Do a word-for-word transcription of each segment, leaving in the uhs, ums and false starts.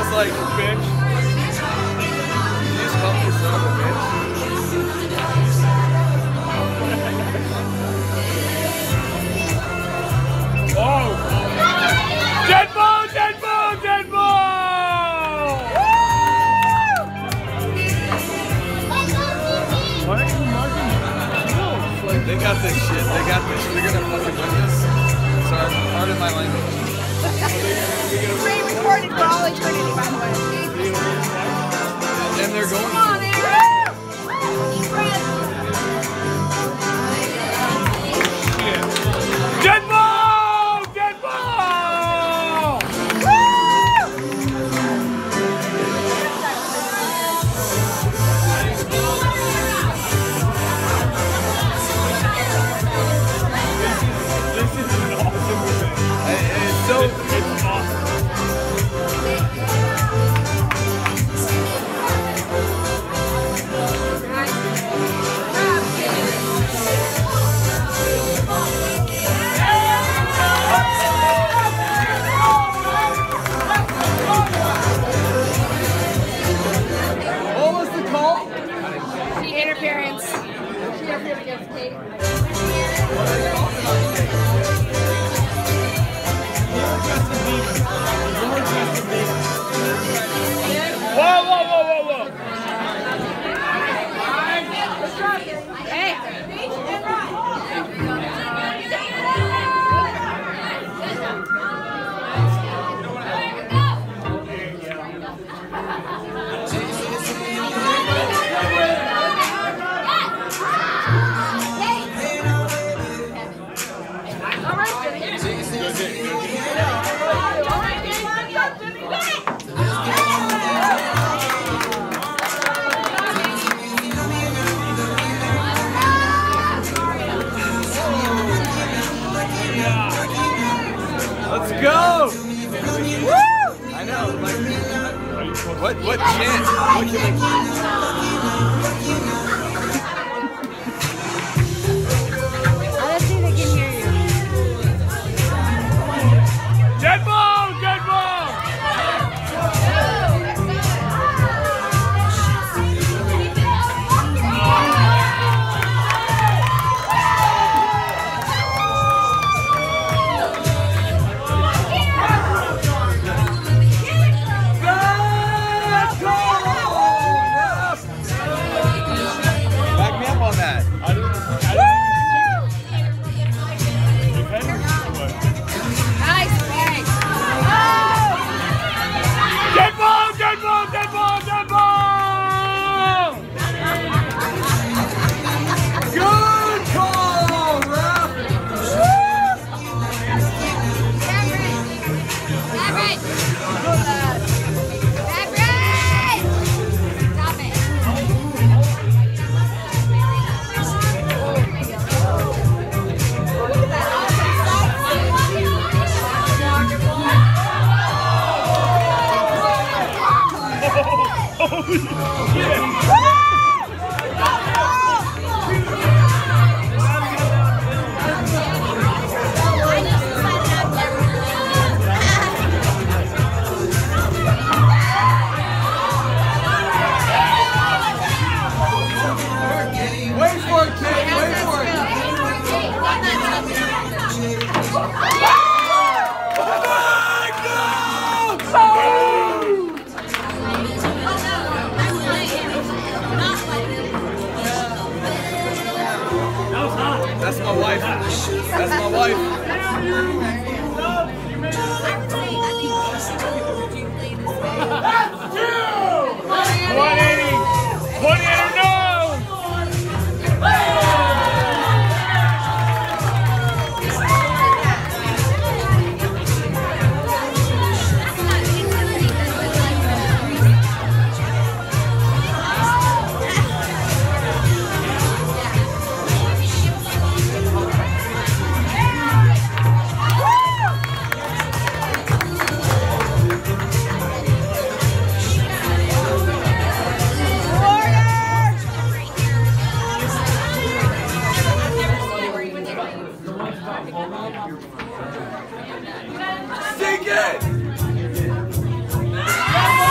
was like, bitch. You just call me son of a bitch. Oh! Dead ball! Dead ball! Dead ball! Why are you marking? Like, they got this shit. They got this. They're gonna fucking win this. Sorry, pardon my language. Great recorded for all eternity, by the way. And they're going. Come on, Aaron! Dead ball! Dead ball! This is an awesome event. It's so it's awesome. What was the call? Interference. She interfered against Kate. Whoa, whoa, whoa, whoa, whoa. Hey! Let's go! Woo! I know, like, what, what chant? What can we... I don't think they can hear you. Dead ball! Dead ball! Back me up on that. Nice play. Dead ball! Dead ball! Dead ball! Dead ball! Good call, ref! Everett! Everett! Stop it. Holy shit! Wait for it, kid! Wait for it! That's my wife. That's my wife. one eighty! one eighty, no! Sink it!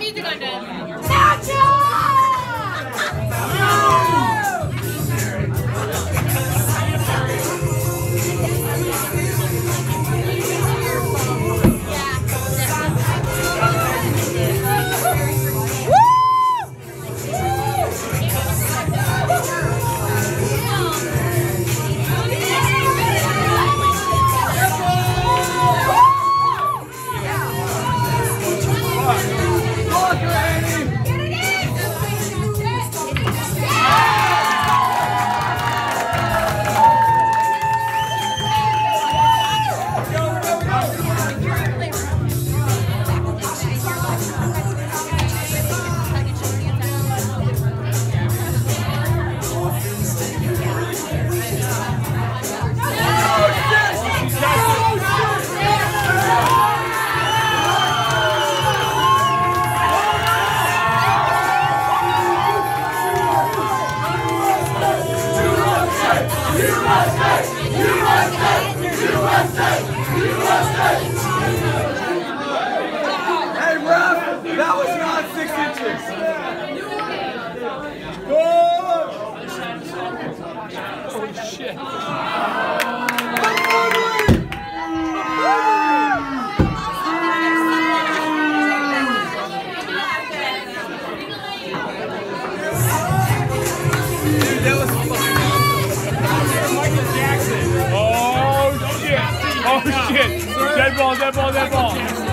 music on then. Nacho! Hey, ref, that was not six inches. Holy shit. Dude, that was fucking awesome. Michael Jackson. Oh shit! Oh shit! Dead ball, dead ball, dead ball.